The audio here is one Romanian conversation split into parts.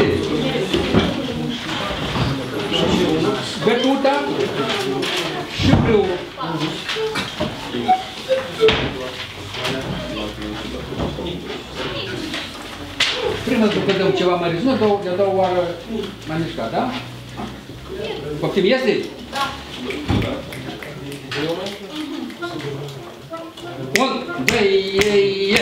Bătuta și brâu. Prima după dăm ceva măriți, nu? De a doua oară mai mișcat, da? Poftim, este? Da. 1, 2, e!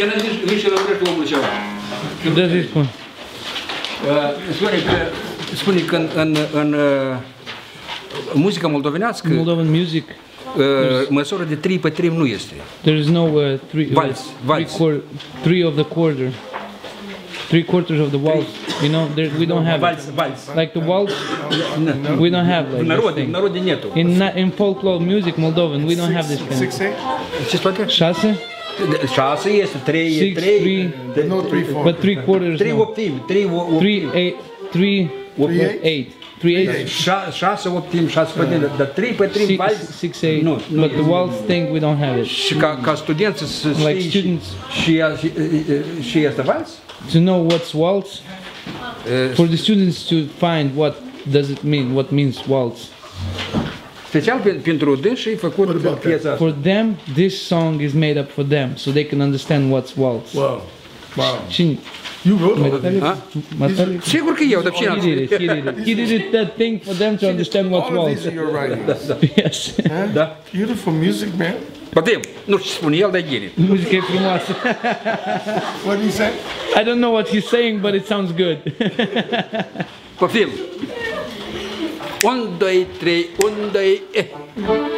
Ce ne zici și lămurește omul ceva? Da, zi spun. Spune că în muzica moldovenească Moldovan music, măsura de 3 pe 3 nu este. there is no Vals. three of the quarter. 3/4 of the waltz, you know, we don't have it. Vals. Like the waltz, we don't have like this thing. Narod din netul. In folklore music Moldovan, we don't have this kind. 6/8? Ce spate? 6? 6 este, 3 e 6, 3. 3, No, 3/4. but 3/4 3 no. optimi, 3 optimi. 3, 8. 3/8. 6 optimi, 6 pe 3, dar 3 pe 3 vals. 6/8. Nu, But the waltz thing we don't have it. Și ca studenți să Like știi students și este vals? to know what's waltz, for the students to find what does it mean, what means waltz. Special pentru dânsi e făcut piesa asta. For them, this song is made up for them, so they can understand what's waltz. Wow. Wow. Și You wrote all of Ha? Matali? Sigur că eu, dar cine He did it. He did it that thing for them to understand what's all of waltz. these are your writings. Yes. Da. Beautiful music, man. Poate, nu știu ce spune el, dar ghine. Muzica e frumoasă. What did he say? I don't know what he's saying, but it sounds good. Poftim. 1, 2, 3, 1, 2,